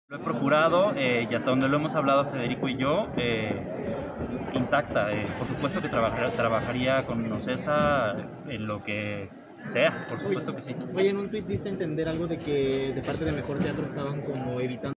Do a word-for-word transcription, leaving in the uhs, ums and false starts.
Lo he procurado eh, y hasta donde lo hemos hablado Federico y yo, eh, intacta. Eh, por supuesto que trabajar, trabajaría con Ocesa en lo que sea, por supuesto que sí. Oye, en un tuit diste a entender algo de que de parte de Mejor Teatro estaban como evitando